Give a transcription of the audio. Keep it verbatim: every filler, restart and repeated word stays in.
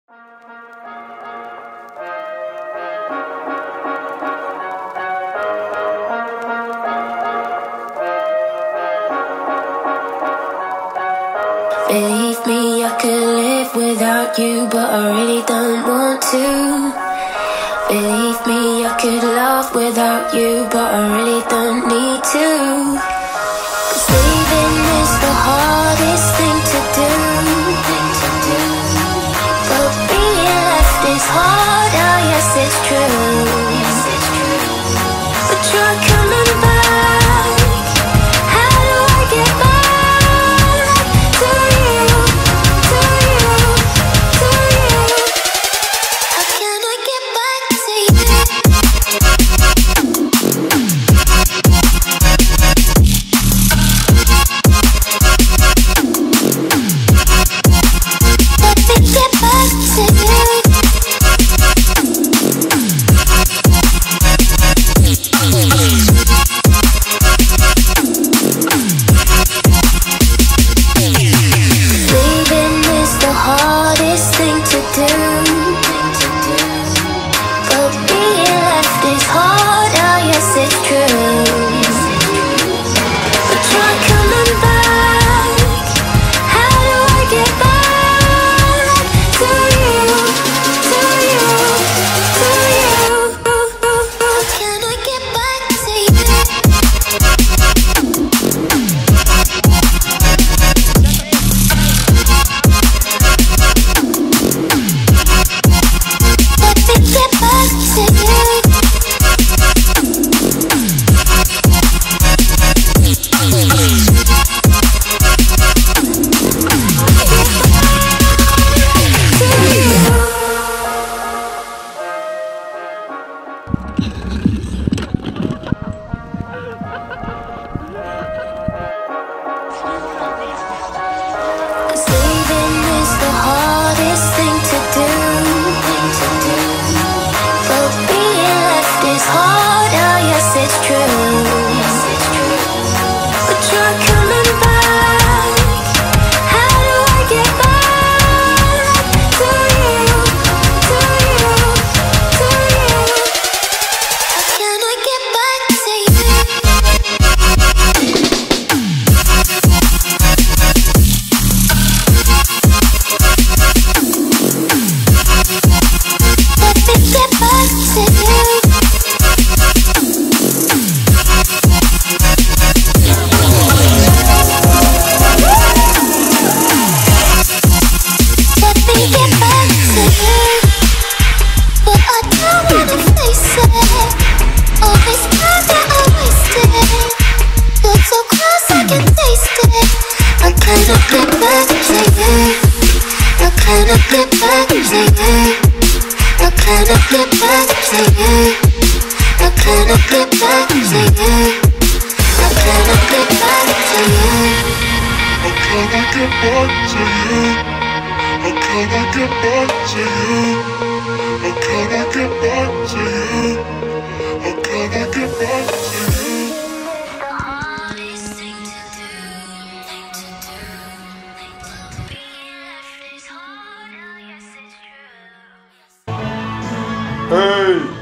Believe me, I could live without you, but I really don't want to. Believe me, I could love without you, but I really don't need to. 'Cause leaving is the hardest thing to do. But being left is hard, oh yes it's true. But you're coming back. How do I get back to you, to you, to you? How can I get back to you? Let me get back to you. Leaving is the hardest thing to do. But being left is hard, oh yes it's true. But you're coming back. How do I get back to you, to you, to you? How can I get back to you? Let me get back to you. Cause leaving is the hardest thing to do. But being left is hard, oh yes it's true. But you're coming back. How do I get back to you, to you, to you? How can I get back to you? Let me get back to you. Let me get back to you. But I don't wanna face it. All this time that I wasted. You're so close, I can taste it. I cannot get back to you. I cannot get back to you. I cannot get back to you. I cannot get back to you. I cannot get back to you. I cannot get back to you. I cannot get back to you. I cannot get back to you. I cannot get back to you. The hardest thing to do, thing to do, thing to do. Being left is hard, oh yes it's true. Hey!